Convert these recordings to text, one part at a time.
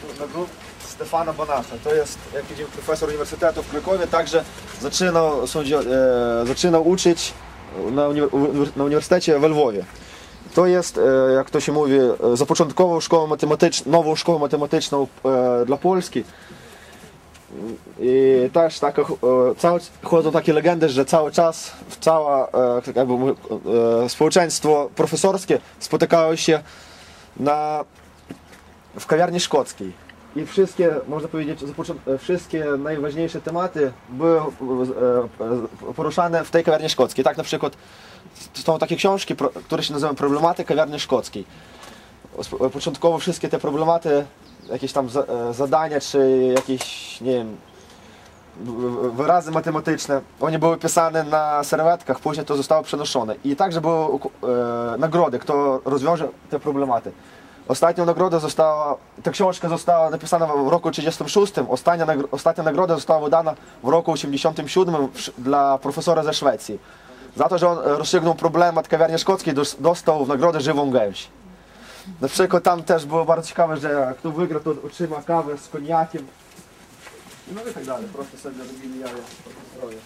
na grup Stefana Banasza. To jest, jak widzimy, profesor uniwersytetu w Krakowie, także zaczynał uczyć na uniwersytecie w Lwowie. To jest, jak to się mówi, zapoczątkował nową szkołę matematyczną dla Polski. I też chodzą takie legendy, że cały czas społeczeństwo profesorskie spotykało się w kawiarni szkockiej. I wszystkie, można powiedzieć, wszystkie najważniejsze tematy były poruszane w tej kawiarni szkockiej. Tak na przykład są takie książki, które się nazywają Problematy kawiarni szkockiej. Początkowo wszystkie te problematy, jakieś tam zadania, czy jakieś, nie wiem, wyrazy matematyczne, one były pisane na serwetkach, później to zostało przenoszone. I także były nagrody, kto rozwiąże te problematy. Ostatnią nagrodą ta książka została napisana w roku 1936, ostatnia nagroda została wydana w roku 1987 dla profesora ze Szwecji. Za to, że on rozstrzygnął problemat kawiarni szkockiej, dostał w nagrodę żywą gęś. Na przykład tam też było bardzo ciekawe, że kto wygra, to otrzyma kawę z koniakiem. No i tak dalej, prosto sobie robili jaja profesorowie.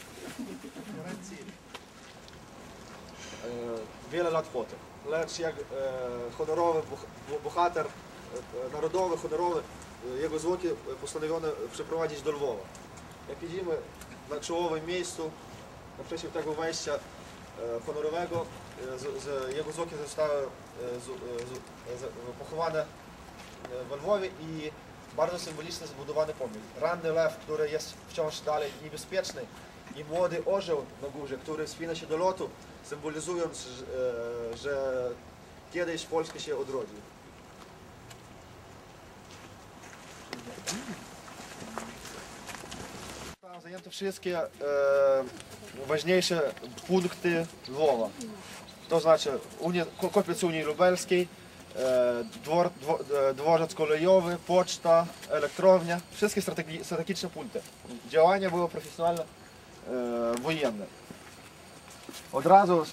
Wiele lat potem. Lecz jak honorowy bohater narodowy, honorowy, jego zwłoki postanowiono przeprowadzić do Lwowa. Jak widzimy, na czołowym miejscu, naprzeciw tego wejścia honorowego, jego zwłoki zostały pochowane w Lwowie i bardzo symbolicznie zbudowany pomnik. Ranny lew, który jest wciąż dalej niebezpieczny, i młody orzeł na górze, który wspina się do lotu, symbolizując, że kiedyś Polska się odrodzi. Tam zajęte wszystkie ważniejsze punkty Lwowa. To znaczy kopiec Unii Lubelskiej, dworzec kolejowy, poczta, elektrownia, wszystkie strategiczne punkty. Działania były profesjonalne, wojenne. Od razu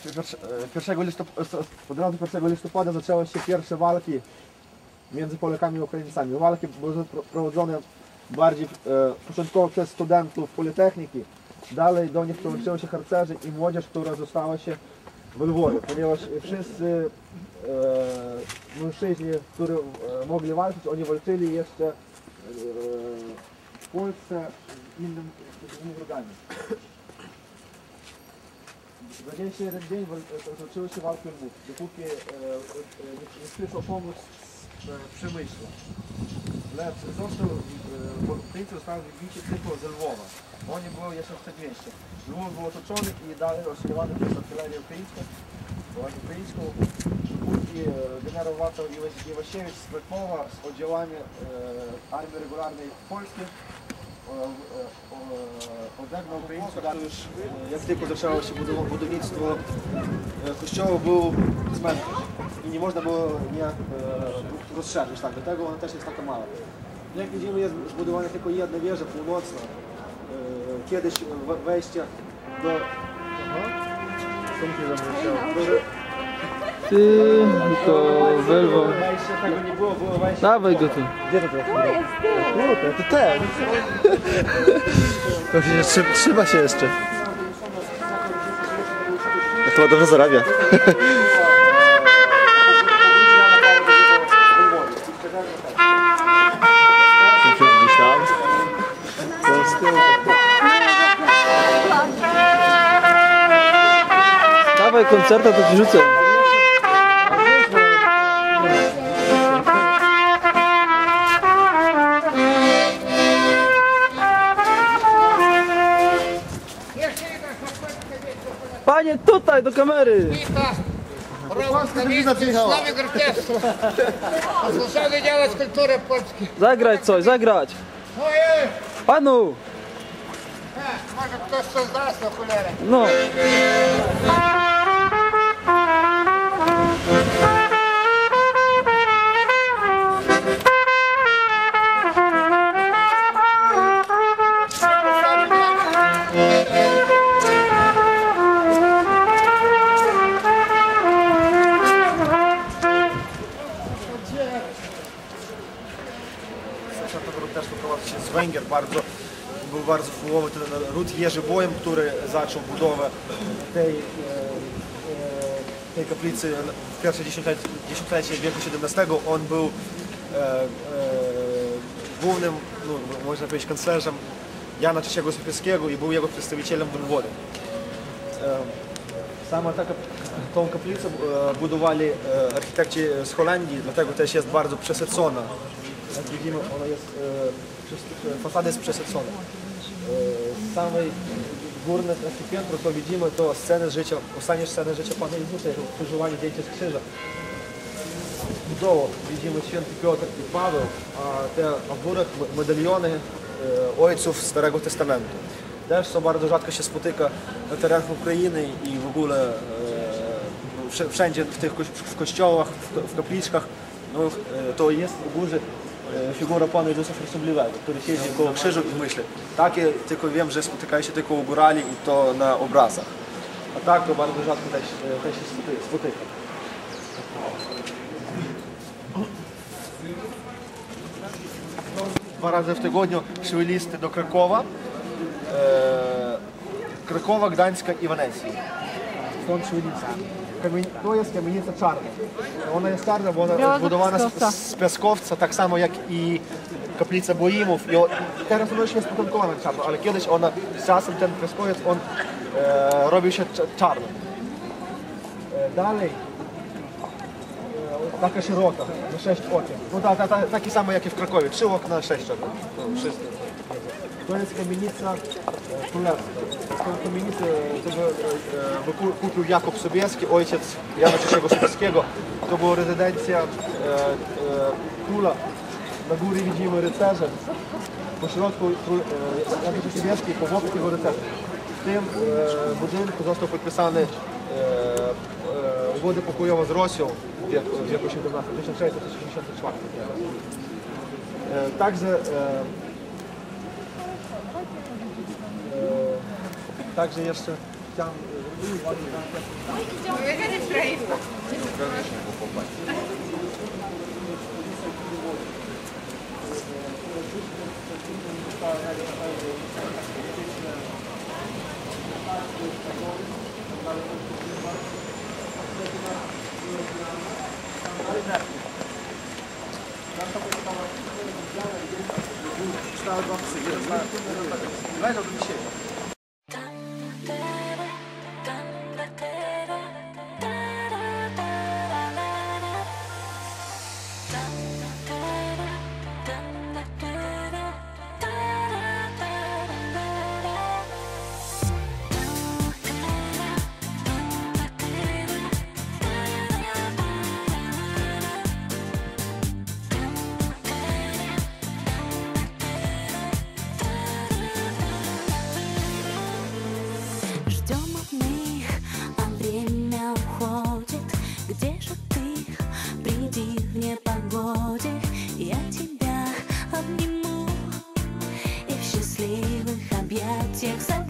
1 listopada zaczęły się pierwsze walki między Polakami i Ukraińcami. Walki były prowadzone bardziej początkowo przez studentów Politechniki, dalej do nich przyłączyły się harcerzy i młodzież, która została się w Lwowie, ponieważ wszyscy mężczyźni, którzy mogli walczyć, oni walczyli jeszcze w Polsce innymi wrogami. 21 dzień toczyły się walki w Lwów, dopóki nie przyszła pomoc w Przemyśle. Lecz Ukraińcy zostali wybici tylko ze Lwowa. Oni byli jeszcze w przedmieście. Lwów był otoczony i dalej rozstrzygany przez artylerię ukraińską, dopóki generał Wacław Iwasiewicz z Krakowa z oddziałami Armii Regularnej Polskiej odegnał Ukraińców. Jak tylko zaczęło się budownictwo kościoła, był cmentarz i nie można było niejak rozszerzyć, tak, dlatego ona też jest taka mała. Jak widzimy, jest zbudowana tylko jedna wieża północna. Kiedyś wejście do... Co mi się zamyślało? Ty, to Welwo. Tego nie było, było wejście... Dawaj go tu. Gdzie to jest? To ten! To się trzyma się jeszcze. Chyba dobrze zarabia. Dawaj koncerta, to ci rzucę. Panie, tutaj, do kamery! Sławie Grotewstwo. Zmuszony działać kulturę polską. Zagrać coś, zagrać! Ojej! Panu! Może ktoś coś zda z okulera. No! tego roku też wyprowadził się z Węgier, był bardzo wpływowy ten Ród Jerzy Bojem, który zaczął budowę tej kaplicy w pierwsze dziesięciolecie wieku XVII. On był głównym, no, można powiedzieć, kanclerzem Jana III Sobieskiego i był jego przedstawicielem w Lwowie. Same tą kaplicę budowali architekci z Holandii, dlatego też jest bardzo przesycona. Jak widzimy, ona jest, fasada jest przesycona. Samej górne piętro, to widzimy, to sceny życia, ostatnie sceny życia Pana Jezusa, jako krzyżowanie dzieci z krzyża. Budowo widzimy Święty Piotr i Paweł, a te w górach medaliony ojców Starego Testamentu. Też co bardzo rzadko się spotyka na terenach Ukrainy i w ogóle wszędzie w kościołach, w kapliczkach, no, to jest u górze figura Pana Jezusa Chrystobliwego, który siedzi koło krzyżu i myśli. Takie tylko wiem, że spotykają się tylko u górali i to na obrazach. A tak to bardzo rzadko też się spotyka. Dwa razy w tygodniu szły listy do Krakowa, Gdańska i Wenecji. Stąd szły listy. To jest kamienica czarna. Ona jest czarna, bo ona zbudowana z piaskowca, tak samo jak i kaplica Boimów. I teraz ona już jest potomkowana czarno, ale kiedyś ona z czasem ten piaskowiec robił się czarny. Dalej taka szeroka, na 6 okien. No takie same jak i w Krakowie, 3 okna, 6 okien. To jest kamienica królewska. Tą kamienicę kupił Jakub Sobieski, ojciec Jana III Sobieskiego. To była rezydencja króla. Na górze widzimy rycerze. Po środku Jan III Sobieski, po boku tego rycerza. W tym budynku został podpisany ugoda pokojowa z Rosją w wieku XVII, 1664. Także jeszcze chciałem... Wejdą do dzisiaj. Где же ты? Приди в непогоде, я тебя обниму и в счастливых объятиях